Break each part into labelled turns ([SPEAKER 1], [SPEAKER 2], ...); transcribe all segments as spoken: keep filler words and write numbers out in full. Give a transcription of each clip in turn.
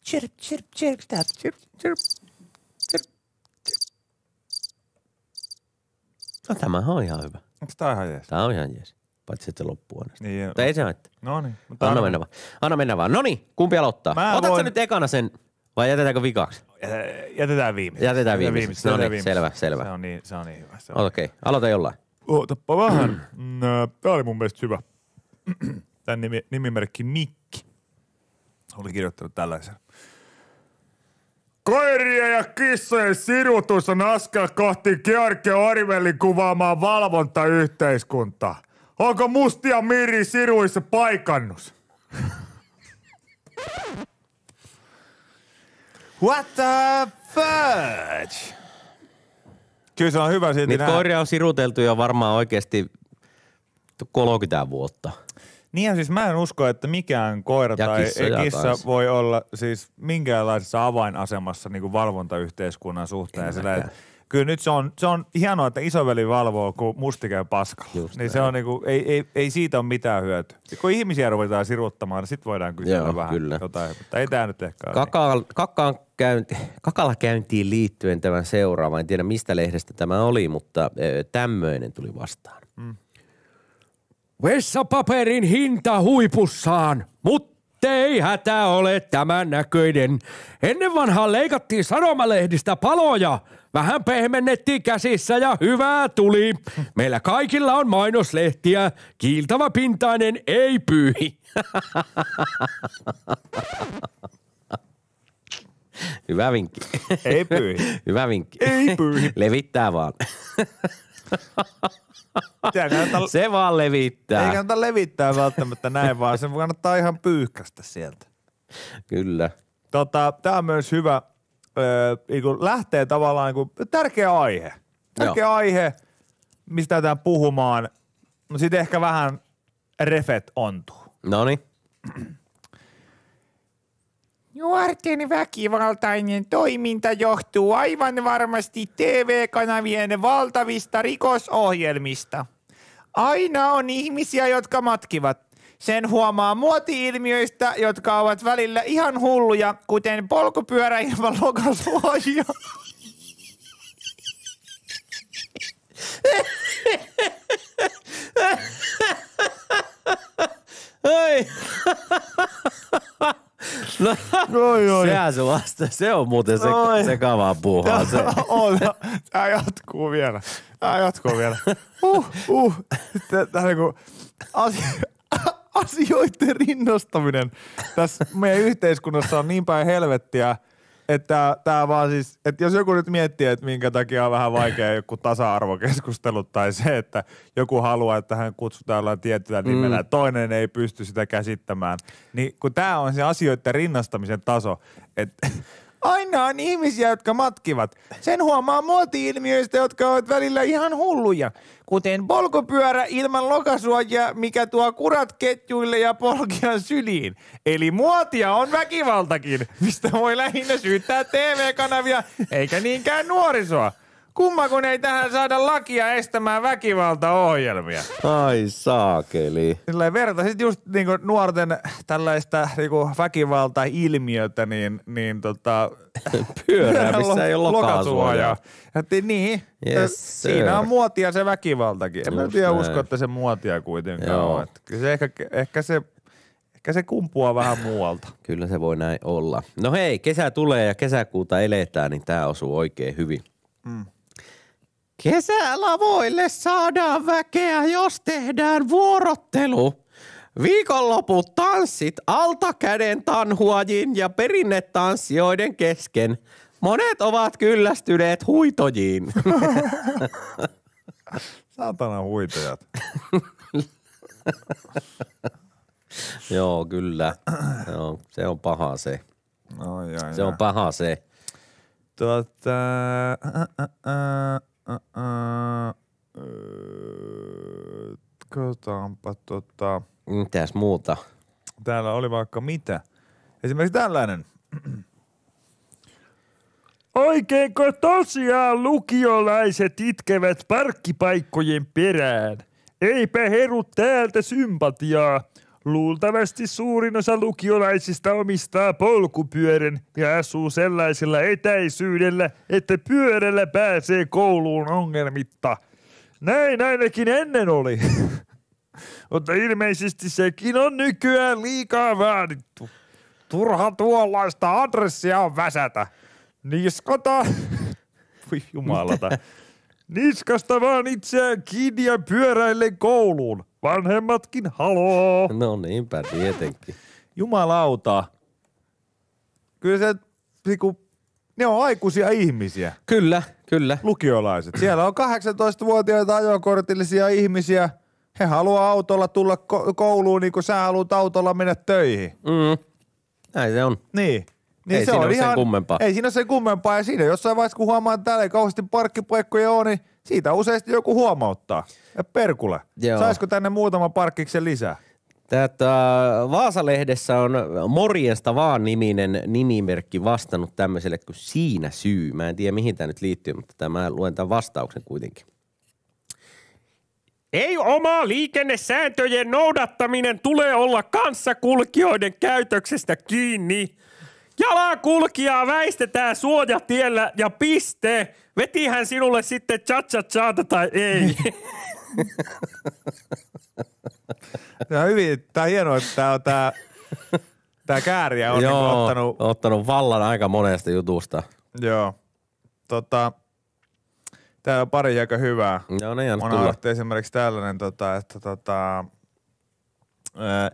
[SPEAKER 1] chirp, chirp, chirp, chirp, chirp, chirp, chirp. No tämä on ihan hyvä.
[SPEAKER 2] Onko tää ihan jees?
[SPEAKER 1] Tää on ihan jees. Paitsi että se loppuu aina.
[SPEAKER 2] Niin,
[SPEAKER 1] mutta ei se haittaa.
[SPEAKER 2] No niin.
[SPEAKER 1] Anna mennä vaan. Anna mennä vaan. Noniin, kumpi aloittaa?
[SPEAKER 2] Mä
[SPEAKER 1] Otatko
[SPEAKER 2] voin...
[SPEAKER 1] nyt ekana sen vai jätetäänkö vikaksi?
[SPEAKER 2] Jätetään viimeiseksi.
[SPEAKER 1] Jätetään viimeiseksi. No niin, selvä, selvä.
[SPEAKER 2] Se on niin, se on niin hyvä.
[SPEAKER 1] Okei, okay. Aloita jollain.
[SPEAKER 2] Ootappa vähän. Tää oli mun mielestä hyvä. Tän nimi, nimimerkki Mikki oli kirjoittanut tällaisen. Koirien ja kissojen sirutus on askel kohti George Orwellin kuvaamaa valvontayhteiskuntaa. Onko mustia Miri siruissa paikannus? What the fudge? Kyllä se on hyvä silti
[SPEAKER 1] Niitä
[SPEAKER 2] nähdä.
[SPEAKER 1] koiria on siruteltu jo varmaan oikeasti kolmekymmentä vuotta.
[SPEAKER 2] Niin siis mä en usko, että mikään koira
[SPEAKER 1] ja
[SPEAKER 2] tai
[SPEAKER 1] kissa,
[SPEAKER 2] kissa voi olla siis minkäänlaisessa avainasemassa niin kuin valvontayhteiskunnan suhteen. Sillä, kyllä nyt se on, se on hienoa, että isoveli valvoo, kun musti käy paskalla. Just niin näin. Se on niin kuin, ei, ei, ei siitä ole mitään hyötyä. Kun ihmisiä ruvetaan siruttamaan, niin sit voidaan kysellä
[SPEAKER 1] Joo,
[SPEAKER 2] vähän
[SPEAKER 1] kyllä.
[SPEAKER 2] jotain, mutta ei tää nyt ehkä
[SPEAKER 1] Kakala, kakaan käynti, kakala käyntiin liittyen tämän seuraava. En tiedä mistä lehdestä tämä oli, mutta tämmöinen tuli vastaan. Mm. Vessapaperin hinta huipussaan, mutta ei hätä ole tämän näköinen. Ennen vanhaan leikattiin sanomalehdistä paloja. Vähän pehmennettiin käsissä ja hyvää tuli. Meillä kaikilla on mainoslehtiä. Kiiltävä pintainen ei pyyhi. Hyvä vinkki.
[SPEAKER 2] Ei pyyhi.
[SPEAKER 1] Hyvä vinkki.
[SPEAKER 2] Ei pyyhi.
[SPEAKER 1] Levittää vaan.
[SPEAKER 2] Kannata,
[SPEAKER 1] se vaan levittää.
[SPEAKER 2] Ei kannata levittää välttämättä näin, vaan se kannattaa ihan pyyhkästä sieltä.
[SPEAKER 1] Kyllä.
[SPEAKER 2] Tota, tää on myös hyvä, öö, lähtee tavallaan niin tärkeä aihe. Tärkeä Joo. aihe, mistä lähdetään puhumaan. No sit ehkä vähän refet ontuu.
[SPEAKER 1] Noniin.
[SPEAKER 3] Nuorten väkivaltainen toiminta johtuu aivan varmasti T V-kanavien valtavista rikosohjelmista. Aina on ihmisiä, jotka matkivat. Sen huomaa muoti-ilmiöistä, jotka ovat välillä ihan hulluja, kuten polkupyörä ilman lokasuojia.
[SPEAKER 1] Oi. No,
[SPEAKER 2] oi, oi.
[SPEAKER 1] Sehän se vasta. Se on muuten se, sekavaa puuhaa. Se.
[SPEAKER 2] On. Tää jatkuu vielä. Tää jatkuu vielä. Uh, uh. Tää niinku asioiden rinnastaminen tässä meidän yhteiskunnassa on niin päin helvettiä, että tää vaan siis, että jos joku nyt miettii, että minkä takia on vähän vaikea joku tasa-arvokeskustelut tai se, että joku haluaa, että hän kutsutaan jollain tietyllä nimellä, mm. toinen ei pysty sitä käsittämään, niin kun tää on se asioiden rinnastamisen taso, että aina on ihmisiä, jotka matkivat. Sen huomaa muoti-ilmiöistä, jotka ovat välillä ihan hulluja, kuten polkupyörä ilman lokasuojaa, mikä tuo kurat ketjuille ja polkian syliin. Eli muotia on väkivaltakin, mistä voi lähinnä syyttää T V-kanavia, eikä niinkään nuorisoa. Kumma, kun ei tähän saada lakia estämään väkivaltaohjelmia.
[SPEAKER 1] Ai saakeli.
[SPEAKER 2] Silleen vertaisit just niinku nuorten tällaista niinku väkivalta-ilmiötä, niin, niin tota...
[SPEAKER 1] Pyörää, missä ei ole lokasuojaa.
[SPEAKER 2] Niin,
[SPEAKER 1] yes,
[SPEAKER 2] siinä on muotia se väkivaltakin. En mä tiedä usko, että se muotia kuitenkaan on. Se ehkä, ehkä, se, ehkä se kumpuaa vähän muualta.
[SPEAKER 1] Kyllä se voi näin olla. No hei, kesä tulee ja kesäkuuta eletään, niin tää osuu oikein hyvin. Mm. Kesälavoille saadaan väkeä, jos tehdään vuorottelu. Viikonloput tanssit altakäden tanhuajin ja perinnetanssijoiden kesken. Monet ovat kyllästyneet huitojiin.
[SPEAKER 2] Saatana huitojat.
[SPEAKER 1] Joo, kyllä. Se on, se on paha se.
[SPEAKER 2] Oh, jaa,
[SPEAKER 1] se jaa. on paha se.
[SPEAKER 2] Tuota... Ä, ä, ä. Uh, uh, uh, katsotaanpa tota...
[SPEAKER 1] Mitäs muuta?
[SPEAKER 2] Täällä oli vaikka mitä. Esimerkiksi tällainen. Oikeinko tosiaan lukiolaiset itkevät parkkipaikkojen perään? Eipä heru täältä sympatiaa.
[SPEAKER 4] Luultavasti suurin osa lukiolaisista omistaa polkupyörän ja asuu sellaisella etäisyydellä, että pyörällä pääsee kouluun ongelmitta. Näin ainakin ennen oli. Mutta ilmeisesti sekin on nykyään liikaa vaadittu. Turha tuollaista adressia on väsätä. Niskata. Voi jumalata. Niskasta vaan itseään kiinni ja pyöräille kouluun. Vanhemmatkin haloo.
[SPEAKER 5] No niinpä tietenkin.
[SPEAKER 2] Jumalauta. Kyllä se, niinku, ne on aikuisia ihmisiä.
[SPEAKER 5] Kyllä, kyllä.
[SPEAKER 2] Lukiolaiset. Siellä on kahdeksantoistavuotiaita ajokortillisia ihmisiä. He haluaa autolla tulla ko- kouluun niin kuin sä haluat autolla mennä töihin.
[SPEAKER 5] Mm. Näin se on.
[SPEAKER 2] Niin. Niin
[SPEAKER 5] ei
[SPEAKER 2] se
[SPEAKER 5] siinä
[SPEAKER 2] on
[SPEAKER 5] ole
[SPEAKER 2] ihan,
[SPEAKER 5] sen kummempaa.
[SPEAKER 2] Ei siinä ole sen kummempaa. Ja siinä jossain vaiheessa, kun huomaa, että täällä ei kauheasti parkkipaikkoja ole, niin siitä useasti joku huomauttaa. Ja perkule.
[SPEAKER 5] Joo.
[SPEAKER 2] Saisiko tänne muutama parkkiksen lisää?
[SPEAKER 5] Tätä Vaasalehdessä on Morjesta vaan -niminen nimimerkki vastannut tämmöiselle kuin Siinä syy. Mä en tiedä mihin tämä nyt liittyy, mutta tämä luen tämän vastauksen kuitenkin.
[SPEAKER 1] Ei oma liikennesääntöjen noudattaminen tulee olla kanssakulkijoiden käytöksestä kiinni. Jalankulkijaa väistetään suojatiellä ja piste. Vetihän sinulle sitten cha-cha-chaata tai ei.
[SPEAKER 2] Tämä on hyvin, tämä on hienoa, että tämä on tämä, tämä kääriä on
[SPEAKER 5] Joo,
[SPEAKER 2] niin ottanut.
[SPEAKER 5] ottanut vallan aika monesta jutusta.
[SPEAKER 2] Joo. Tota, täällä on pari aika hyvää.
[SPEAKER 5] Joo, ne
[SPEAKER 2] on
[SPEAKER 5] tulla.
[SPEAKER 2] esimerkiksi tällainen, tota, että tota, ää,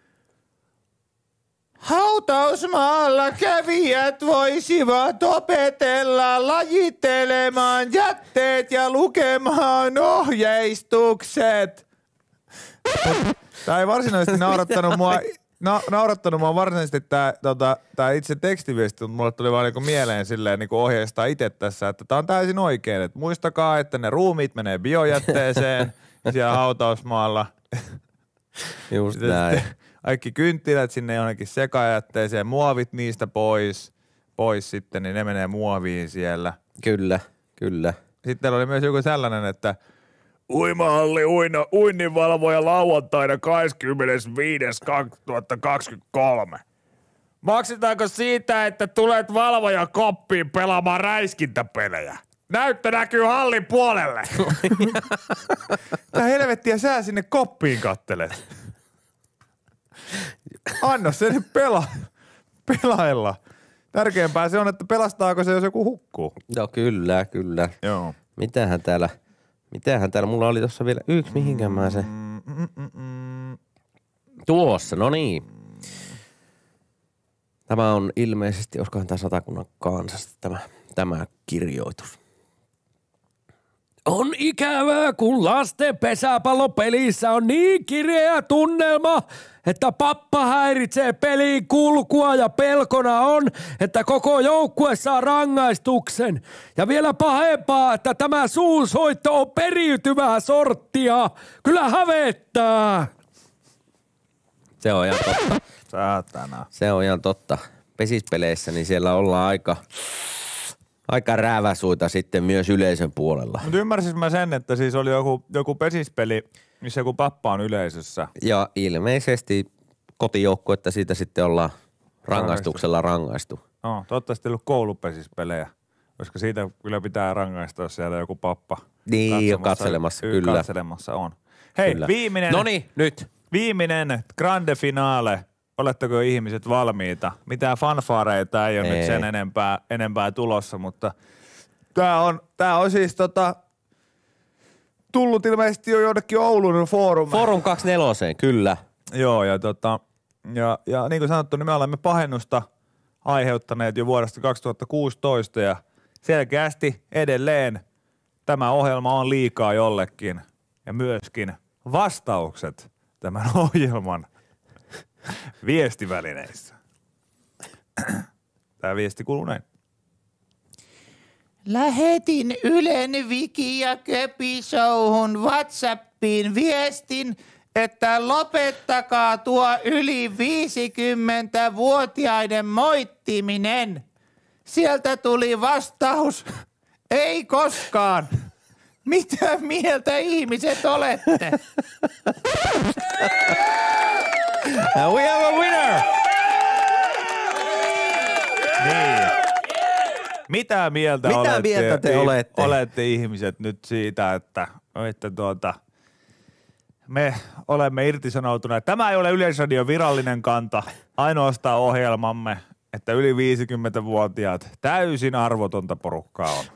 [SPEAKER 2] hautausmaalla kävijät voisivat opetella lajittelemaan jätteet ja lukemaan ohjeistukset. Tämä ei varsinaisesti naurattanut mua, na, naurattanut mua varsinaisesti tämä tota, itse tekstiviesti, mutta mulle tuli vaan niinku mieleen silleen niinku ohjeistaa itse tässä, että tämä on täysin oikein. Että muistakaa, että ne ruumiit menee biojätteeseen siellä hautausmaalla.
[SPEAKER 5] Just näin.
[SPEAKER 2] Kaikki kynttilät sinne jonnekin sekajätteeseen, muovit niistä pois, pois sitten, niin ne menee muoviin siellä.
[SPEAKER 5] Kyllä, kyllä.
[SPEAKER 2] Sitten oli myös joku sellainen, että
[SPEAKER 4] Uimahalli uina, uinninvalvoja lauantaina kahdeskymmenesviides kaksituhattakaksikymmentäkolme. Maksetaanko siitä, että tulet valvojan koppiin pelaamaan räiskintäpelejä? Näyttö näkyy hallin puolelle.
[SPEAKER 2] tää helvettiä sä sinne koppiin kattelet. Anna se nyt pela, pelailla. Tärkeämpää se on, että pelastaako se, jos joku hukkuu.
[SPEAKER 5] Joo, kyllä, kyllä.
[SPEAKER 2] Joo.
[SPEAKER 5] Mitähän täällä, mitähän täällä, mulla oli tossa vielä yksi, mihinkään mä se.
[SPEAKER 2] Mm, mm, mm, mm.
[SPEAKER 5] Tuossa, no niin. Tämä on ilmeisesti, olisikohan tämä Satakunnan Kansasta tämä, tämä kirjoitus.
[SPEAKER 1] On ikävää, kun lasten pesäpallopelissä on niin kireä tunnelma, että pappa häiritsee pelin kulkua ja pelkona on, että koko joukkue saa rangaistuksen. Ja vielä pahempaa, että tämä suunsoitto on periytyvää sorttia. Kyllä hävettää.
[SPEAKER 5] Se on ihan totta.
[SPEAKER 2] Saatana.
[SPEAKER 5] Se on ihan totta. Pesispeleissä, niin siellä ollaan aika, aika rääväsuita sitten myös yleisön puolella.
[SPEAKER 2] Mutta ymmärsis mä sen, että siis oli joku, joku pesispeli, missä joku pappa on yleisössä.
[SPEAKER 5] Ja ilmeisesti kotijoukkuetta siitä sitten ollaan rangaistuksella rangaistu.
[SPEAKER 2] No, toivottavasti ei ollut koulupesispelejä, koska siitä kyllä pitää rangaista, jos siellä joku pappa
[SPEAKER 5] Niin, jo katselemassa, kyllä.
[SPEAKER 2] Katselemassa on. Hei,
[SPEAKER 5] Kyllä.
[SPEAKER 2] viimeinen,
[SPEAKER 5] Noniin, nyt.
[SPEAKER 2] viimeinen grande finale. Oletteko ihmiset valmiita? Mitään fanfaareita ei ole
[SPEAKER 5] Ei.
[SPEAKER 2] nyt sen enempää, enempää tulossa, mutta tää on, tää on siis tota, tullut ilmeisesti jo jonnekin Oulun foorumiin.
[SPEAKER 5] Forum kaksikymmentäneljä, kyllä.
[SPEAKER 2] Joo, ja, tota, ja, ja niin kuin sanottu, niin me olemme pahennusta aiheuttaneet jo vuodesta kaksituhattakuusitoista ja selkeästi edelleen tämä ohjelma on liikaa jollekin ja myöskin vastaukset tämän ohjelman viestivälineissä. Tämä viesti kuuluu näin.
[SPEAKER 3] Lähetin Ylen Viki ja Köpi-showhun WhatsAppiin viestin, että lopettakaa tuo yli viisikymmentävuotiaiden moittiminen. Sieltä tuli vastaus, ei koskaan. Mitä mieltä ihmiset olette?
[SPEAKER 5] We have a winner!
[SPEAKER 2] Niin. Mitä mieltä,
[SPEAKER 5] Mitä
[SPEAKER 2] olette,
[SPEAKER 5] mieltä te olette?
[SPEAKER 2] olette ihmiset nyt siitä, että, että tuota, me olemme irtisanoutuneet. Tämä ei ole Yleisradion virallinen kanta, ainoastaan ohjelmamme, että yli viisikymmentävuotiaat täysin arvotonta porukkaa on.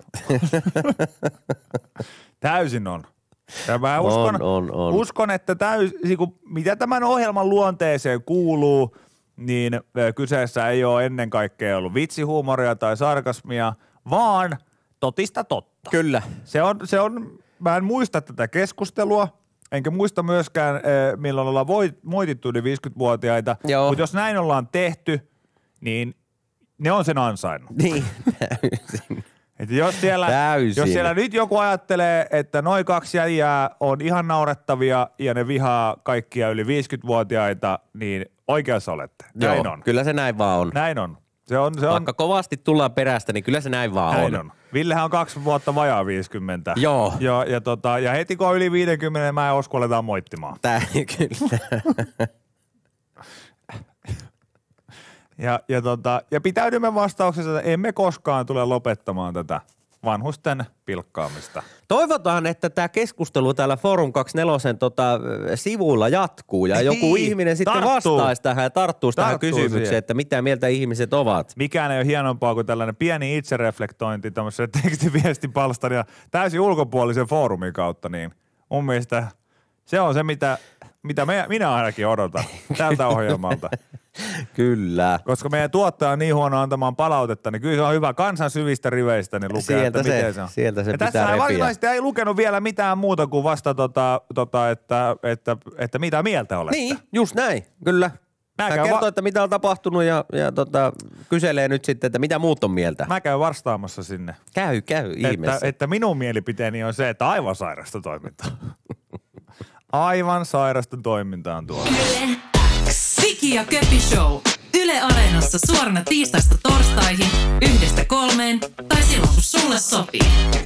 [SPEAKER 2] Täysin on. Ja mä uskon,
[SPEAKER 5] on, on, on.
[SPEAKER 2] uskon että täys, mitä tämän ohjelman luonteeseen kuuluu, niin kyseessä ei ole ennen kaikkea ollut vitsihuumoria tai sarkasmia, vaan totista totta.
[SPEAKER 5] Kyllä.
[SPEAKER 2] Se on, se on, mä en muista tätä keskustelua, enkä muista myöskään, milloin ollaan moitittu yli viisikymmentävuotiaita, mutta jos näin ollaan tehty, niin ne on sen ansainnut.
[SPEAKER 5] Niin, täysin.
[SPEAKER 2] Että jos siellä, jos siellä nyt joku ajattelee, että noin kaksi jäijää on ihan naurettavia ja ne vihaa kaikkia yli viisikymmentävuotiaita, niin oikeassa olette. Näin
[SPEAKER 5] Joo,
[SPEAKER 2] on.
[SPEAKER 5] Kyllä se näin vaan on.
[SPEAKER 2] Näin on. Se on, se on.
[SPEAKER 5] Vaikka kovasti tullaan perästä, niin kyllä se näin vaan
[SPEAKER 2] näin
[SPEAKER 5] on.
[SPEAKER 2] on. Villehän on kaksi vuotta vajaa viisikymmentä.
[SPEAKER 5] Joo.
[SPEAKER 2] Ja, ja, tota, ja heti kun on yli viisikymmentä, mä en usko aletaan moittimaan.
[SPEAKER 5] Tää, kyllä.
[SPEAKER 2] Ja, ja, tota, ja pitäydymme vastauksessa, että emme koskaan tule lopettamaan tätä vanhusten pilkkaamista.
[SPEAKER 5] Toivotaan, että tämä keskustelu täällä Forum kaksikymmentäneljä tota, sivuilla jatkuu ja joku
[SPEAKER 2] Niin,
[SPEAKER 5] ihminen sitten
[SPEAKER 2] tarttuu.
[SPEAKER 5] vastaisi tähän ja tarttuisi tähän
[SPEAKER 2] Tarttuu
[SPEAKER 5] kysymykseen,
[SPEAKER 2] siihen.
[SPEAKER 5] että mitä mieltä ihmiset ovat.
[SPEAKER 2] Mikään ei ole hienompaa kuin tällainen pieni itsereflektointi tämmöisen tekstiviestipalstan ja täysin ulkopuolisen foorumin kautta, niin mun mielestä se on se, mitä, mitä me, minä ainakin odotan tältä ohjelmalta.
[SPEAKER 5] Kyllä.
[SPEAKER 2] Koska meidän tuottaja on niin huono antamaan palautetta, niin kyllä se on hyvä kansan syvistä riveistä niin lukea,
[SPEAKER 5] Sieltä
[SPEAKER 2] että
[SPEAKER 5] se,
[SPEAKER 2] miten se on.
[SPEAKER 5] sieltä se
[SPEAKER 2] ja
[SPEAKER 5] pitää
[SPEAKER 2] tässä
[SPEAKER 5] repiä.
[SPEAKER 2] varsinaisesti ei lukenut vielä mitään muuta kuin vasta, tota, tota, että, että, että mitä mieltä olette.
[SPEAKER 5] Niin, just näin, kyllä.
[SPEAKER 2] Mä
[SPEAKER 5] Hän
[SPEAKER 2] käyn
[SPEAKER 5] kertoo,
[SPEAKER 2] va-
[SPEAKER 5] että mitä on tapahtunut ja, ja tota, kyselee nyt sitten, että mitä muut on mieltä.
[SPEAKER 2] Mä käyn vastaamassa sinne.
[SPEAKER 5] Käy, käy
[SPEAKER 2] Että,
[SPEAKER 5] ihmeessä.
[SPEAKER 2] että minun mielipiteeni on se, että aivan sairasta toimintaa. Aivan sairasta toimintaa on tuolla.
[SPEAKER 6] Yle X. Viki ja Köpi Show. Yle Areenassa suorana tiistaista torstaihin yhdestä kolmeen tai silloin kun sulle sopii.